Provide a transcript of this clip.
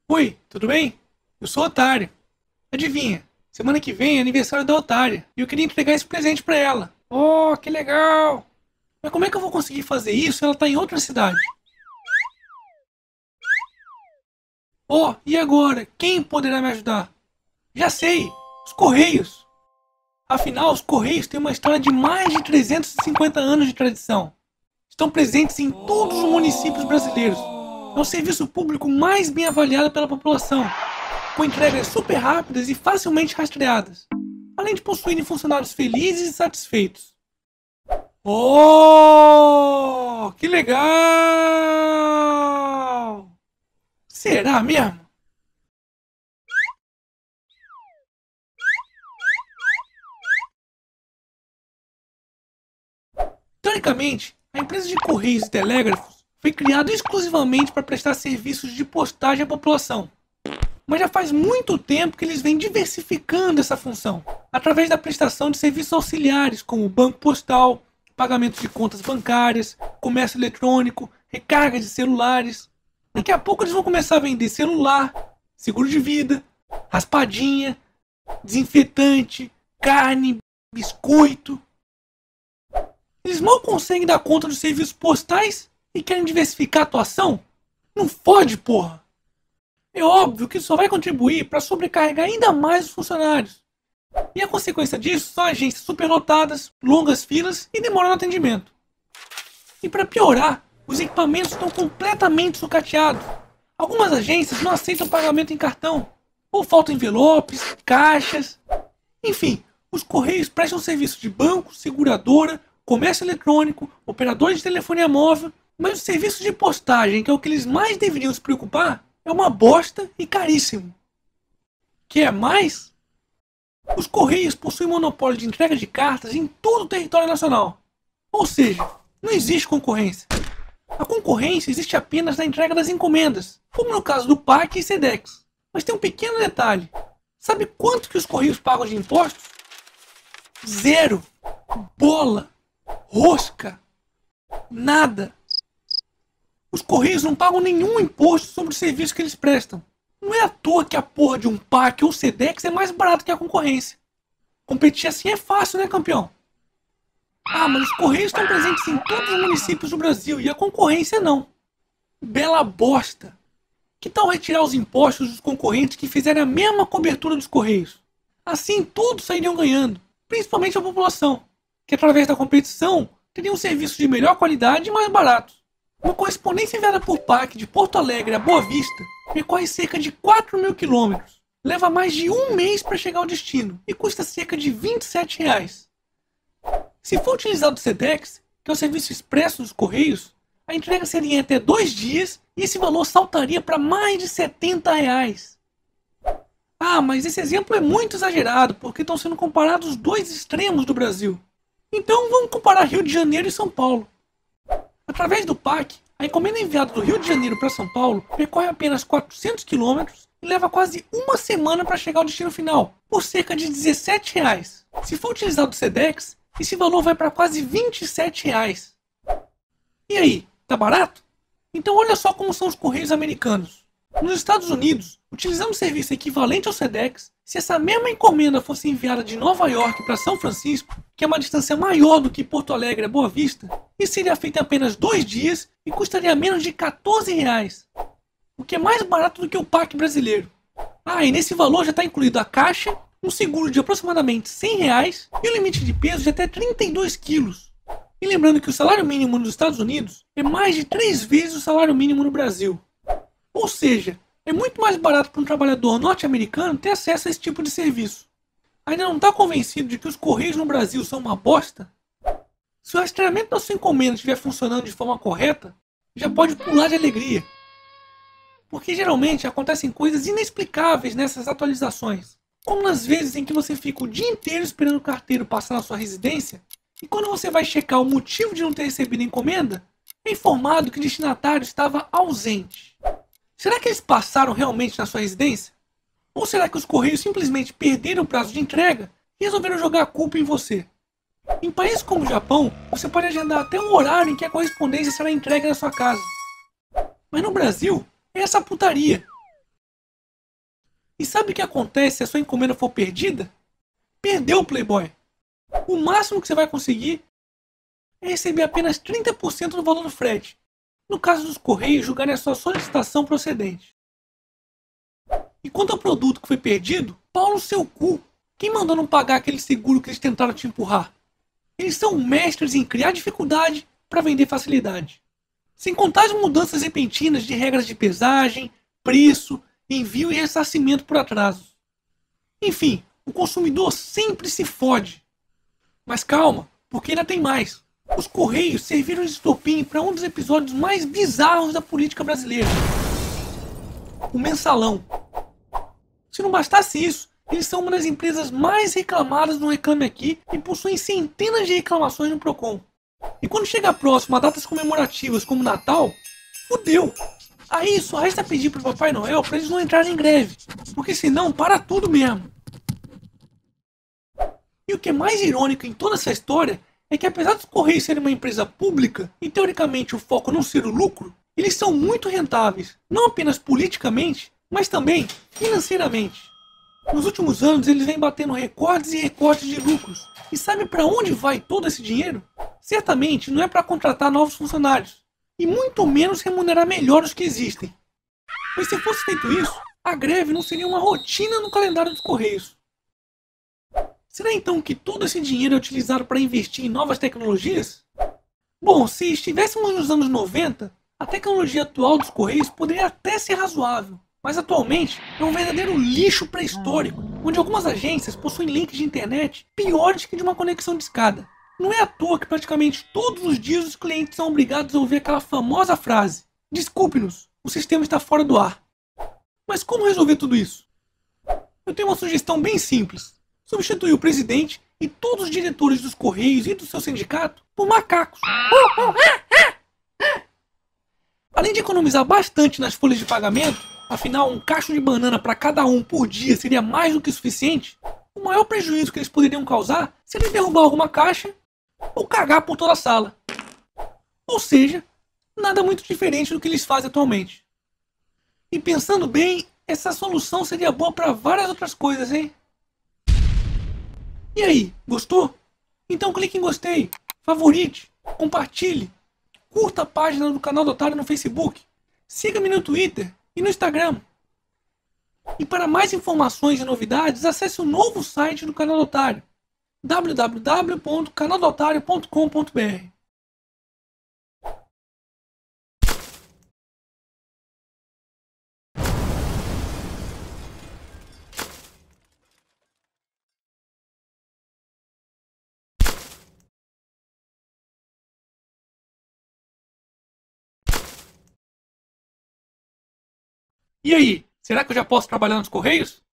Oi, tudo bem? Eu sou Otário. Adivinha, semana que vem é aniversário da Otária e eu queria entregar esse presente pra ela. Oh, que legal! Mas como é que eu vou conseguir fazer isso se ela tá em outra cidade? Oh, e agora? Quem poderá me ajudar? Já sei! Os Correios! Afinal, os Correios têm uma história de mais de 350 anos de tradição. Estão presentes em todos os municípios brasileiros. É o serviço público mais bem avaliado pela população, com entregas super rápidas e facilmente rastreadas, além de possuírem funcionários felizes e satisfeitos. Oh, que legal! Será mesmo? Teoricamente, a empresa de correios e telégrafos foi criada exclusivamente para prestar serviços de postagem à população. Mas já faz muito tempo que eles vêm diversificando essa função, através da prestação de serviços auxiliares, como banco postal, pagamento de contas bancárias, comércio eletrônico, recarga de celulares. Daqui a pouco eles vão começar a vender celular, seguro de vida, raspadinha, desinfetante, carne, biscoito. Eles mal conseguem dar conta dos serviços postais e querem diversificar a atuação? Não fode, porra! É óbvio que isso só vai contribuir para sobrecarregar ainda mais os funcionários. E a consequência disso são agências superlotadas, longas filas e demora no atendimento. E para piorar, os equipamentos estão completamente sucateados. Algumas agências não aceitam pagamento em cartão, ou faltam envelopes, caixas. Enfim, os Correios prestam serviço de banco, seguradora, comércio eletrônico, operadores de telefonia móvel, mas o serviço de postagem, que é o que eles mais deveriam se preocupar, é uma bosta e caríssimo. Quer mais? Os Correios possuem monopólio de entrega de cartas em todo o território nacional. Ou seja, não existe concorrência. A concorrência existe apenas na entrega das encomendas, como no caso do PAC e Sedex. Mas tem um pequeno detalhe. Sabe quanto que os Correios pagam de impostos? Zero. Bola. Rosca. Nada. Os Correios não pagam nenhum imposto sobre o serviço que eles prestam. Não é à toa que a porra de um PAC ou Sedex é mais barato que a concorrência. Competir assim é fácil, né, campeão? Ah, mas os Correios estão presentes em todos os municípios do Brasil e a concorrência não. Bela bosta. Que tal retirar os impostos dos concorrentes que fizerem a mesma cobertura dos Correios? Assim todos sairiam ganhando, principalmente a população, que através da competição teria um serviço de melhor qualidade e mais barato. Uma correspondência enviada por PAC de Porto Alegre a Boa Vista percorre cerca de 4.000 quilômetros, leva mais de um mês para chegar ao destino e custa cerca de R$ 27. Se for utilizado o Sedex, que é o serviço expresso dos Correios, a entrega seria em até 2 dias e esse valor saltaria para mais de R$ 70. Ah, mas esse exemplo é muito exagerado porque estão sendo comparados os dois extremos do Brasil. Então vamos comparar Rio de Janeiro e São Paulo. Através do PAC, a encomenda enviada do Rio de Janeiro para São Paulo percorre apenas 400 quilômetros e leva quase uma semana para chegar ao destino final, por cerca de R$ 17. Se for utilizado o Sedex, esse valor vai para quase R$ 27. E aí, tá barato? Então olha só como são os Correios americanos. Nos Estados Unidos, utilizando um serviço equivalente ao Sedex, se essa mesma encomenda fosse enviada de Nova York para São Francisco, que é uma distância maior do que Porto Alegre a Boa Vista, isso seria feito em apenas 2 dias e custaria menos de R$ 14, o que é mais barato do que o PAC brasileiro. Ah, e nesse valor já está incluído a caixa, um seguro de aproximadamente R$ 100 e um limite de peso de até 32 quilos. E lembrando que o salário mínimo nos Estados Unidos é mais de 3 vezes o salário mínimo no Brasil. Ou seja, é muito mais barato para um trabalhador norte-americano ter acesso a esse tipo de serviço. Ainda não está convencido de que os Correios no Brasil são uma bosta? Se o rastreamento da sua encomenda estiver funcionando de forma correta, já pode pular de alegria. Porque geralmente acontecem coisas inexplicáveis nessas atualizações. Como nas vezes em que você fica o dia inteiro esperando o carteiro passar na sua residência, e quando você vai checar o motivo de não ter recebido a encomenda, é informado que o destinatário estava ausente. Será que eles passaram realmente na sua residência? Ou será que os Correios simplesmente perderam o prazo de entrega e resolveram jogar a culpa em você? Em países como o Japão, você pode agendar até um horário em que a correspondência será entregue na sua casa. Mas no Brasil, é essa putaria. E sabe o que acontece se a sua encomenda for perdida? Perdeu, Playboy! O máximo que você vai conseguir é receber apenas 30% do valor do frete, no caso dos Correios julgarem a sua solicitação procedente. E quanto ao produto que foi perdido, pau no seu cu! Quem mandou não pagar aquele seguro que eles tentaram te empurrar? Eles são mestres em criar dificuldade para vender facilidade. Sem contar as mudanças repentinas de regras de pesagem, preço, envio e ressarcimento por atrasos. Enfim, o consumidor sempre se fode. Mas calma, porque ainda tem mais. Os Correios serviram de estopim para um dos episódios mais bizarros da política brasileira. O mensalão. Se não bastasse isso, eles são uma das empresas mais reclamadas no Reclame Aqui e possuem centenas de reclamações no Procon. E quando chega próximo a datas comemorativas como Natal, fudeu! Aí só resta pedir pro Papai Noel para eles não entrarem em greve, porque senão para tudo mesmo. E o que é mais irônico em toda essa história é que apesar dos Correios serem uma empresa pública e teoricamente o foco não ser o lucro, eles são muito rentáveis, não apenas politicamente, mas também financeiramente. Nos últimos anos eles vêm batendo recordes e recordes de lucros. E sabe para onde vai todo esse dinheiro? Certamente não é para contratar novos funcionários, e muito menos remunerar melhor os que existem. Mas se fosse feito isso, a greve não seria uma rotina no calendário dos Correios. Será então que todo esse dinheiro é utilizado para investir em novas tecnologias? Bom, se estivéssemos nos anos 90, a tecnologia atual dos Correios poderia até ser razoável, mas atualmente é um verdadeiro lixo pré-histórico, onde algumas agências possuem links de internet piores que de uma conexão de escada. Não é à toa que praticamente todos os dias os clientes são obrigados a ouvir aquela famosa frase: "Desculpe-nos, o sistema está fora do ar". Mas como resolver tudo isso? Eu tenho uma sugestão bem simples. Substituir o presidente e todos os diretores dos Correios e do seu sindicato por macacos. Além de economizar bastante nas folhas de pagamento, afinal um cacho de banana para cada um por dia seria mais do que suficiente, o maior prejuízo que eles poderiam causar seria derrubar alguma caixa ou cagar por toda a sala. Ou seja, nada muito diferente do que eles fazem atualmente. E pensando bem, essa solução seria boa para várias outras coisas, hein? E aí, gostou? Então clique em gostei, favorite, compartilhe, curta a página do Canal do Otário no Facebook, siga-me no Twitter e no Instagram. E para mais informações e novidades, acesse o novo site do Canal do Otário, www.canaldotario.com.br. E aí, será que eu já posso trabalhar nos Correios?